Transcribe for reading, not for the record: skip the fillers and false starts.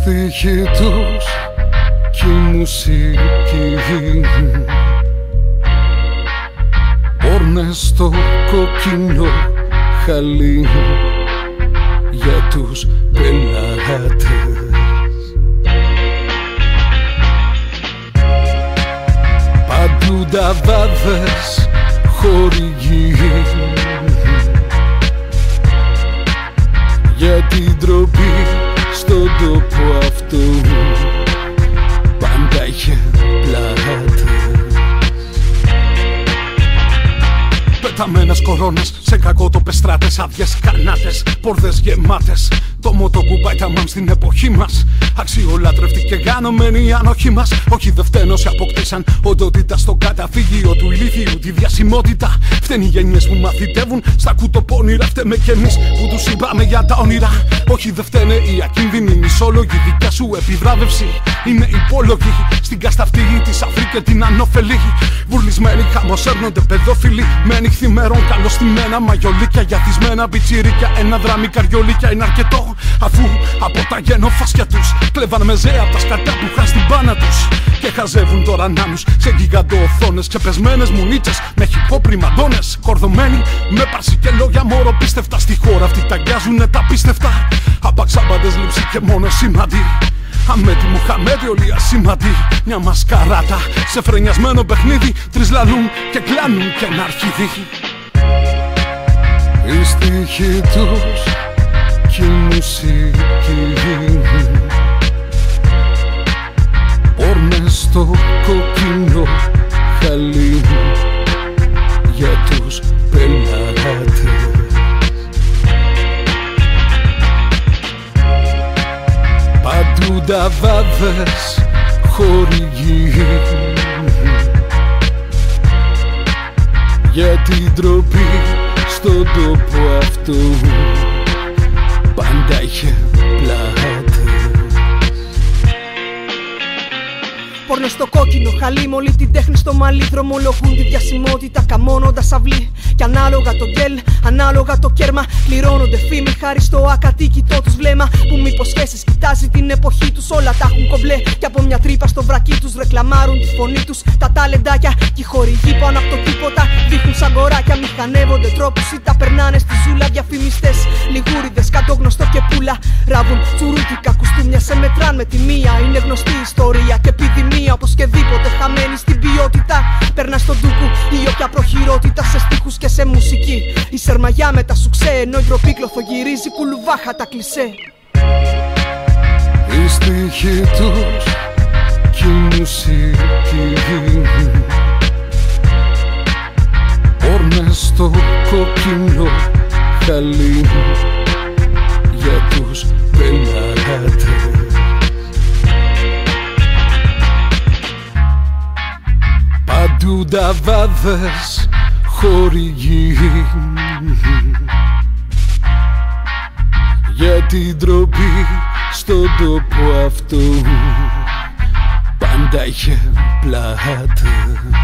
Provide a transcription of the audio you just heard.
στίχοι τους κι η μουσική πόρνες στο κόκκινο χαλί για τους πελάτες. Παντού νταβάδες χορηγοί για την ντροπή στον τόπο αυτό πάντα είχε πλάτες. Πεταμένες κορώνες σε κακότοπες στράτες, άδειες κανάτες, πόρδες γεμάτες. Το μότο που πάει τα μάμ στην εποχή μας. Αξιολάτρευτοι και γανωμένοι οι άνοχοι μας. Όχι δε φταίνε όσοι αποκτήσαν οντότητα στο καταφύγιο του ηλίθιου τη διασημότητα. Φταίνει οι γενιές που μαθητεύουν στα κουτοπώνυρα. Φταίμε κι εμείς που τους είπαμε για τα όνειρα. Όχι δε φταίνε οι ακίνδυνοι μισόλογοι. Δικιά σου επιβράβευση είναι υπόλογοι. Στην κασταυτή της Αφρική και την ανώφελη. Βουρλισμένοι χαμοσέρνονται παιδόφιλοι. Με νυχθημέρων καλωστημένα μαγιολίκια γιαθισμένα πιτσιρίκια. Ένα δράμι καριολίκια είναι αρκετό. Αφού από τα γενοφάσκια τους κλέβαν μεζέ απ' τα σκατά που είχαν στην πάνα τους. Και χαζεύουν τώρα νάνους σε γιγαντοοθόνες. Ξεπεσμένες μουνίτσες με χυποπριμαντώνες. Κορδωμένοι με πάρση και λόγια μόρο πίστευτα. Στη χώρα αυτή ταγκιάζουνε τα πίστευτα. Απαξάμπαντες λήψη και μόνο σημαντή. Αμέτη μου χαμέτη όλοι ασήμαντοι. Μια μασκαράτα σε φρενιασμένο παιχνίδι. Τρεις λαλούν και κλάνουν και ένα αρχίδι. Οι στίχοι τους κι η μουσική πόρνες στο κόκκινο χαλί για τους πελάτες. Παντού νταβάδες χορηγοί για την ντροπή στον τόπο αυτό πάντα είχε πλάτες. Πόρνο στο κόκκινο χαλί, με όλη την τέχνη στο μαλλί. Δρομολογούν τη διασημότητα καμώνοντας αυλή. Κι ανάλογα το γκέλ, ανάλογα το κέρμα. Πληρώνονται φήμοι χάρη στο ακατοίκητό τους βλέμμα. Που με υποσχέσεις κοιτάζει την εποχή τους. Όλα τα έχουν κομπλέ. Κι από μια τρύπα στο βρακί τους ρεκλαμάρουν τη φωνή τους. Τα ταλεντάκια κι οι χορηγοί πάνω από το τίποτα. Δείχνουν σαν κοράκια, μηχανεύονται τρόπους ή τα περνάνε στη ζούλα. Διαφημιστές, λιγούριδες, κάτω γνωστό και πουλα. Ράβουν τσουρούκικα κουστούμια, σε μετράν με τη μία. Είναι γνωστή ιστορία και επιδημία. Οπωσδήποτε χαμένη στην ποιότητα. Περνά στον ντούκου ή όποια προχειρότητα. Σε στίχους και σε μουσική. Η σερμαγιά με τα σουξέ. Ενώ η ντροπίκλωθο γυρίζει κουλουβάχα τα κλισέ. Οι στίχοι τους κι η μουσική πόρνες στο κόκκινο χαλί για τους πελάτες. Παντού νταβάδες χορηγοί για την ντροπή στον τόπο αυτό πάντα είχε πλάτες.